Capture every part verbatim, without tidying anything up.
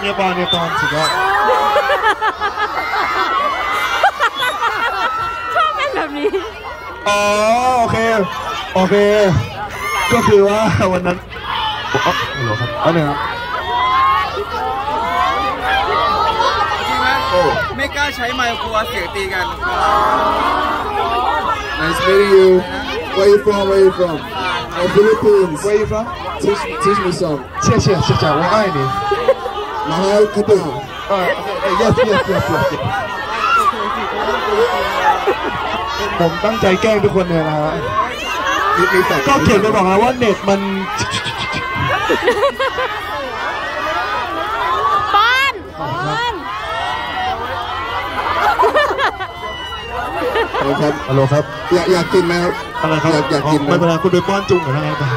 เนี่ยปอนเนี่ยปอนสุดยอดชอบเป็นแบบนี้อ๋อโอเคโอเคก็คือว่าวันนั้นอ๋อเหรอครับอันนี้ครับจริงไหมไม่กล้าใช้ไมค์กลัวเสียงตีกัน Nice meeting you. Where you from? Where you from? Oh, Philippines. Where you from? Teach teach me some. 谢谢谢谢我爱你 Mahal kita. เออ yes yes yes yes ผมตั้งใจแกล้งทุกคนเลยนะฮะก็เขียนไปบอกนะว่าเน็ตมันป้อนป้อนครับฮัลโหลครับอยากอยากกินไหมครับอะไรครับอยากอยากกินไม่เป็นไรคุณไปป้อนจุงหรืออะไรไป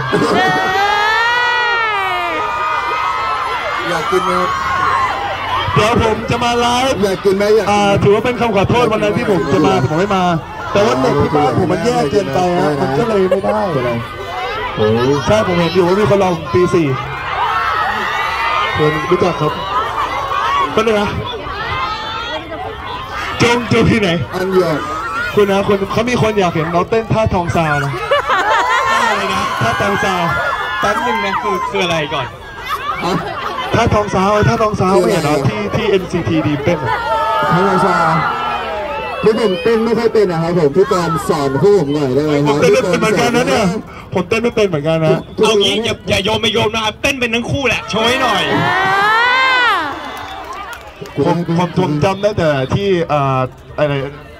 อยากกินไหมครับเดี๋ยวผมจะมาไลฟ์อยากกินไหมอยากถือว่าเป็นคำขอโทษวันนั้นที่ผมจะมาแต่ผมไม่มาแต่ว่าเน็ตที่บ้านผมมันแย่เกินไปฮะมันก็เลยไม่ได้ใช่ผมเห็นอยู่ว่ามีคนรอปีสี่คนรู้จักครับก็เลยนะจงจูที่ไหนอันยอดคุณนะคุณเขามีคนอยากเห็นเราเต้นท่าทองซาวนะท่าอะไรนะท่าทองซาวแป๊บนึงนะคือคืออะไรก่อนท่าทองซาวท่าทองซาวไม่เห็นเหรอที่ที่ เอ็น ซี ที ดีเต้นท่าทองซาวพี่ผมเต้นไม่ค่อยเป็นนะครับผมพี่ตอนสอนพวกผมหน่อยได้ไหมครับผมเต้นไม่เป็นเหมือนกันนะเนี่ยผมเต้นไม่เป็นเหมือนกันนะเอางี้อย่าอย่าโยมไม่โยมนะครับเต้นเป็นทั้งคู่แหละโชว์ให้หน่อยผมผมผมจำได้แต่ที่อ่าอะไร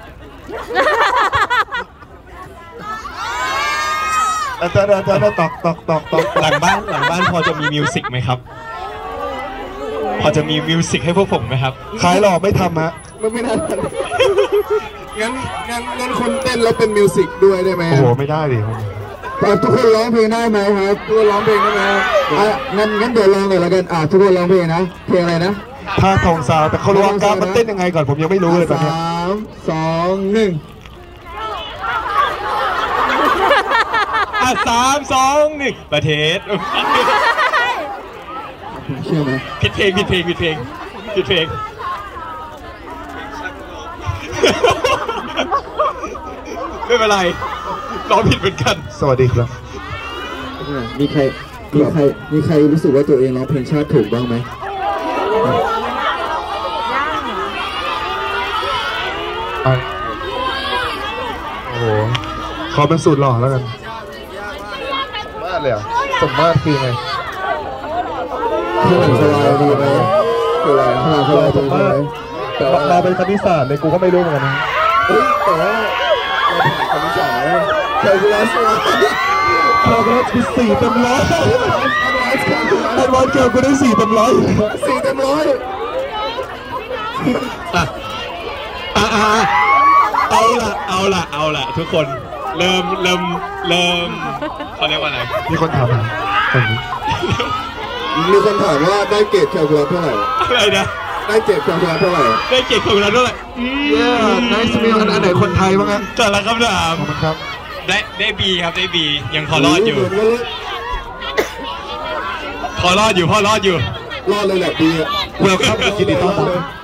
อาจารย์อาจารย์ตอกตอกตอกตอกหลังบ้านหลังบ้านพอจะมีมิวสิกไหมครับพอจะมีมิวสิกให้พวกผมไหมครับขายหล่อไม่ทำฮะไม่ไม่ได้งั้นงั้นงั้นคนเต้นแล้วเป็นมิวสิกด้วยได้ไหมโอ้โหไม่ได้ดิแต่ทุกคนร้องเพลงได้ไหมครับทุกคนร้องเพลงได้ไหมอ่ะงั้นงั้นเดี๋ยวลองเลยแล้วกันอ่ะทุกคนร้องเพลงนะเพลงอะไรนะท่าทองซาวแต่เขารู้ว่าการมันเต้นยังไงก่อนผมยังไม่รู้เลยตอนนี้สามสองหนึ่งอ่ะสามสองหนึ่งประเทศเชื่อไหมผิดเพลงผิดเพลงผิดเพลงผิดเพลงไม่เป็นไรร้องผิดเหมือนกันสวัสดีครับมีใครมีใครมีใครรู้สึกว่าตัวเองร้องเพลงชาติถูกบ้างไหมโอ้โหขอเป็นสูตรหล่อแล้วกันมากเลยอ่ะสมมาตรคือไงคือหลังสลายดีไหมคืออะไรหลังสลายดีไหมแต่เราเป็นคณิตศาสตร์ในกูก็ไม่รู้เหมือนกันนะแต่ว่าเราผ่านคณิตศาสตร์แล้วแคลคูลัสแคลคูลัสคือสี่เต็มร้อยแอดวานซ์แคลคูลัสสี่เต็มร้อยสี่เต็มร้อยอ่ะอ่ะเอาละเอาละเอาละทุกคนเริ่มเริ่มเริ่มเขาเรียกว่าอะไรมีคนถามผมมีคนถามว่าได้เกรดแคลคูลัสเท่าไหร่อะไรนะได้เกรดแคลคูลัสเท่าไหร่ได้เกรดแคลคูลัสเท่าไหร่เย้ไนซ์มิลอันไหนคนไทยบ้างฮะแต่ละคำถามครับได้ได้บีครับได้บียังพอรอดอยู่พอรอดอยู่พอรอดอยู่รอดเลยแหละบีเวลคัมยินดีต้อนรับ